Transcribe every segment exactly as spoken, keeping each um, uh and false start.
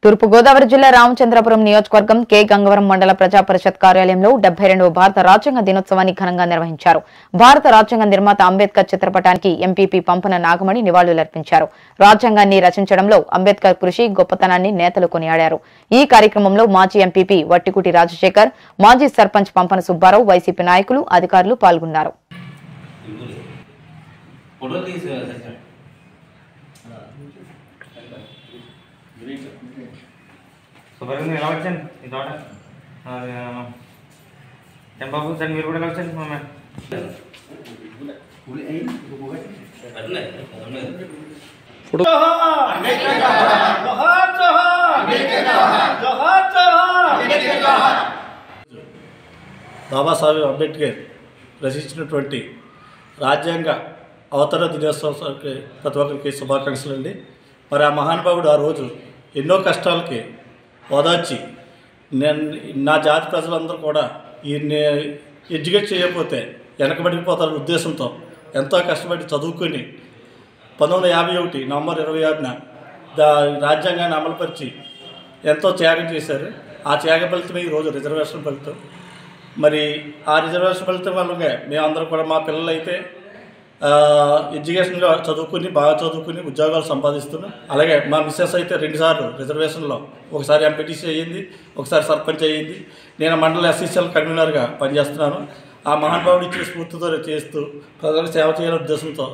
తూర్పు గోదావరి జిల్లా రామచంద్రపురం నియోజకవర్గం కె గంగవరం మండల ప్రజా పరిషత్ కార్యాలయంలో డెబ్బై రెండవ భారత రాజ్యాంగ దినోత్సవాన్ని ఘనంగా నిర్వహించారు. భారత రాజ్యాంగ నిర్మాత అంబేద్కర్ చిత్రపటానికి ఎంపీపీ పంపన నాగమణి నివాళులర్పించారు. రాజ్యాంగాన్ని రచించడంలో అంబేద్కర్ కృషి గొప్పతనాన్ని నేతలు కొనియాడారు. ఈ కార్యక్రమంలో మాజీ ఎంపీపీ వట్టికుటి రాజశేఖర్, మాజీ సర్పంచ్ పంపన సుబ్బారావు, వైసీపీ నాయకులు, అధికారులు పాల్గొన్నారు. సుబ్బారావు ఎలా వచ్చాను ఈ తోట బాబు సార్ మీరు కూడా ఎలా వచ్చాను మా బాబాసాహెబ్ అంబేద్కర్ రచించినటువంటి రాజ్యాంగ అవతరణ దినోత్సవానికి ప్రతి ఒక్కరికి శుభాకాంక్షలు అండి. మరి ఆ మహానుభావుడు ఆ రోజు ఎన్నో కష్టాలకి ఓదార్చి నేను నా జాతి ప్రజలందరూ కూడా ఈయన్ని ఎడ్యుకేట్ చేయకపోతే వెనకబడిపోతారనే ఉద్దేశంతో ఎంతో కష్టపడి చదువుకొని పంతొమ్మిది వందల యాభై ఒకటి నవంబర్ ఇరవై ఆరున దా రాజ్యాంగాన్ని అమలుపరిచి ఎంతో త్యాగం చేశారు. ఆ త్యాగ ఫలితమే ఈరోజు రిజర్వేషన్ ఫలితం. మరి ఆ రిజర్వేషన్ ఫలితం వల్లనే మేమందరం కూడా మా పిల్లలు అయితే ఎడ్యుకేషన్లో చదువుకుని బాగా చదువుకుని ఉద్యోగాలు సంపాదిస్తున్నాం. అలాగే మా మిస్సెస్ అయితే రెండుసార్లు రిజర్వేషన్లో ఒకసారి ఎంపీటీసీ అయ్యింది, ఒకసారి సర్పంచ్ అయ్యింది. నేను మండల ఎస్సీసీఎల్ కన్వీనర్గా పనిచేస్తున్నాను. ఆ మహానుభావుడు ఇచ్చిన స్ఫూర్తితో చేస్తూ ప్రజలకు సేవ చేయాలనే ఉద్దేశంతో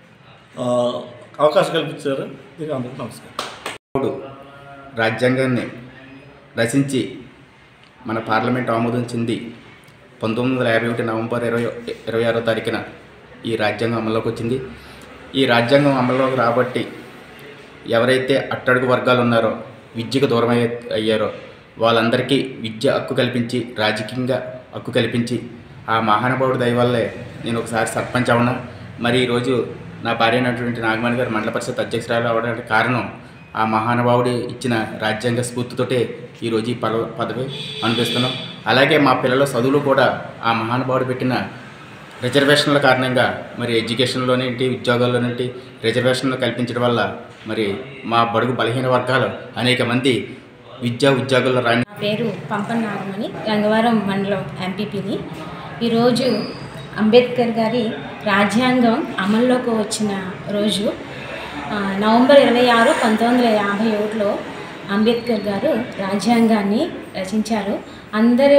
అవకాశం కల్పించారు. దీనికి అందరికీ నమస్కారం. రాజ్యాంగాన్ని రచించి మన పార్లమెంట్ ఆమోదం చెంది పంతొమ్మిది వందల యాభై ఒకటి నవంబర్ ఇరవై ఇరవై ఆరో తారీఖున ఈ రాజ్యాంగం అమల్లోకి వచ్చింది. ఈ రాజ్యాంగం అమల్లోకి రాబట్టి ఎవరైతే అట్టడుగు వర్గాలు ఉన్నారో, విద్యకు దూరం అయ్యారో వాళ్ళందరికీ విద్య హక్కు కల్పించి, రాజకీయంగా హక్కు కల్పించి, ఆ మహానుభావుడి దయ వల్లే నేను ఒకసారి సర్పంచ్ అవునా. మరి ఈరోజు నా భార్య అయినటువంటి నాగమణి గారు మండల పరిషత్ అధ్యక్షురాలు అవడానికి కారణం ఆ మహానుభావుడు ఇచ్చిన రాజ్యాంగ స్ఫూర్తితోటే ఈరోజు ఈ పద పదవి అనిపిస్తున్నాం. అలాగే మా పిల్లల చదువులు కూడా ఆ మహానుభావుడు పెట్టిన రిజర్వేషన్ల కారణంగా మరి ఎడ్యుకేషన్లోనేంటి, ఉద్యోగాల్లోనేంటి రిజర్వేషన్లు కల్పించడం వల్ల మరి మా బడుగు బలహీన వర్గాలు అనేక మంది విద్యా ఉద్యోగాల్లో రాని. నా పేరు పంపన నాగమణి, గంగవరం మండలం ఎంపీపీని. ఈరోజు అంబేద్కర్ గారి రాజ్యాంగం అమల్లోకి వచ్చిన రోజు నవంబర్ ఇరవై ఆరు పంతొమ్మిది వందల యాభై ఒకటిలో అంబేద్కర్ గారు రాజ్యాంగాన్ని రచించారు. అందరూ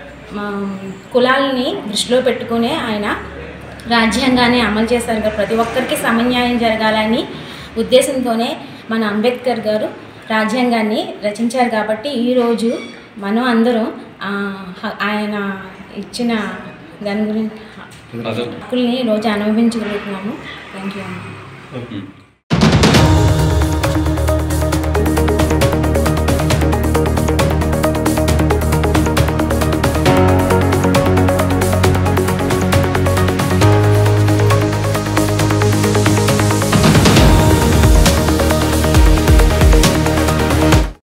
కులాలని దృష్టిలో పెట్టుకునే ఆయన రాజ్యాంగాన్ని అమలు చేశారు. ప్రతి ఒక్కరికి సమన్యాయం జరగాలని ఉద్దేశంతోనే మన అంబేద్కర్ గారు రాజ్యాంగాన్ని రచించారు. కాబట్టి ఈరోజు మనం అందరం ఆయన ఇచ్చిన దాని గురించి హక్కుల్ని ఈరోజు అనుభవించగలుగుతున్నాము. Thank you.